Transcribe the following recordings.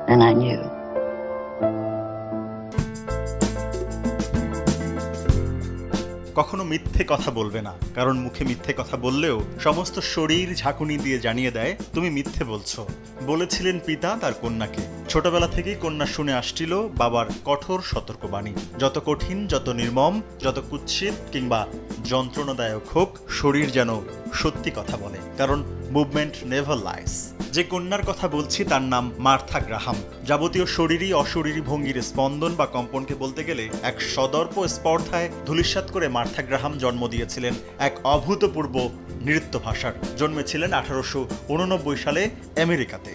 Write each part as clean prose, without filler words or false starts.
and I knew. কখনো মিথ্যে কথা বলবে না, কারণ মুখে মিথ্যে কথা বললেও সমস্ত শরীর ঝাঁকুনি দিয়ে জানিয়ে দেয় তুমি মিথ্যে বলছো, বলেছিলেন পিতা তার কন্যাকে। ছোটবেলা থেকেই কন্যা শুনে আসছিল বাবার কঠোর সতর্কবাণী। যত কঠিন, যত নির্মম, যত কুৎসিত কিংবা যন্ত্রণাদায়ক হোক, শরীর যেন সত্যি কথা বলে, কারণ মুভমেন্ট নেভার লাইস। যে কন্যার কথা বলছি তার নাম মার্থা গ্রাহাম। যাবতীয় শরীরী অশরীরী ভঙ্গির স্পন্দন বা কম্পনকে বলতে গেলে এক সদর্প স্পর্ধায় ধূলিসাৎ করে মার্থা গ্রাহাম জন্ম দিয়েছিলেন এক অভূতপূর্ব নৃত্য ভাষার। জন্মেছিলেন 1889 সালে আমেরিকাতে।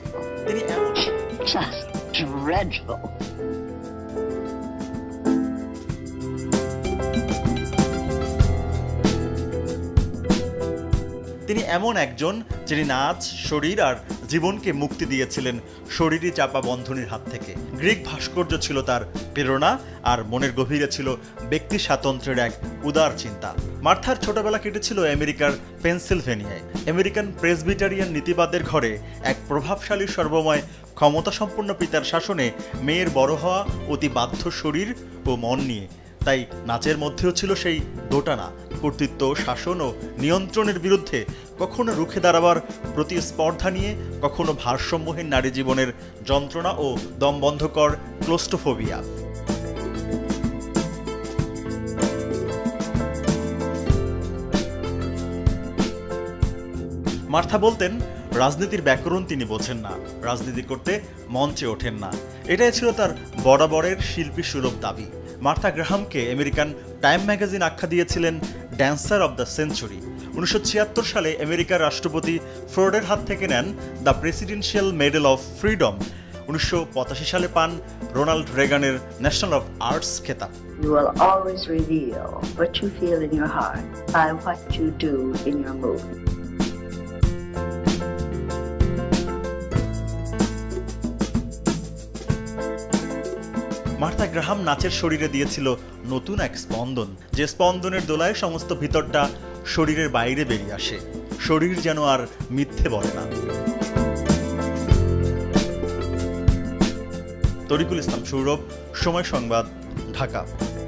তিনি এমন একজন যিনি নাচ, শরীর আর জীবনকে মুক্তি দিয়েছিলেন শরীরী চাপা বন্ধনীর হাত থেকে। গ্রিক ভাস্কর্য ছিল তার প্রেরণা, আর মনের গভীরে ছিল ব্যক্তি স্বাতন্ত্র্যের এক উদার চিন্তা। মার্থার ছোটবেলা কেটেছিল আমেরিকার পেনসিলভেনিয়ায়। আমেরিকান প্রেসবিটারিয়ান নীতিবাদের ঘরে এক প্রভাবশালী সর্বময় ক্ষমতাসম্পন্ন পিতার শাসনে মেয়ের বড় হওয়া অতি বাধ্য শরীর ও মন নিয়ে। তাই নাচের মধ্যেও ছিল সেই দোটানা, কর্তৃত্ব, শাসন ও নিয়ন্ত্রণের বিরুদ্ধে কখনো রুখে দাঁড়াবার প্রতিস্পর্ধা নিয়ে, কখনো ভারসাম্যহীন নারী জীবনের যন্ত্রণা ও দমবন্ধকর ক্লোস্টোফোবিয়া। মার্থা বলতেন, রাজনীতির ব্যাকরণ তিনি বোঝেন না, রাজনীতি করতে মঞ্চে ওঠেন না। এটাই ছিল তার বরাবরের শিল্পী সুলভ দাবি। মার্থা গ্রাহামকে আমেরিকান টাইম ম্যাগাজিন আখ্যা দিয়েছিলেন ড্যান্সার অব দ্য সেঞ্চুরি। 1976 সালে আমেরিকার রাষ্ট্রপতি ফোর্ডের হাত থেকে নেন the presidential medal of freedom. 1985 সালে পান রোনাল্ড রেগানের ন্যাশনাল অফ আর্টস খেতাব। You will always reveal what you feel in your heart by what you do in your mood. Martha Graham নাচের শরীরে দিয়েছিল নতুন এক স্পন্দন, যে স্পন্দনের দোলায় সমস্ত ভিতরটা শরীরের বাইরে বেরিয়ে আসে। শরীর যেন আর মিথ্যে বলে না। তরিকুল ইসলাম সৌরভ, সময় সংবাদ, ঢাকা।